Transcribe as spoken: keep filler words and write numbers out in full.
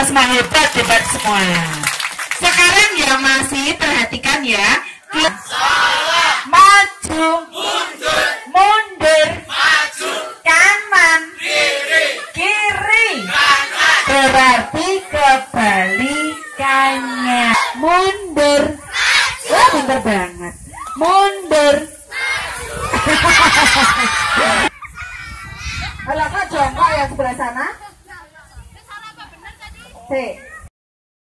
semua, hebat, hebat semua. Sekarang ya masih perhatikan ya. Maju, mundur, mundur, maju, kanan, kiri, kiri, kanan. Berarti kebalikannya. Mundur, wah pintar banget. Mundur. Kalau kak jongkok yang sebelah sana. C.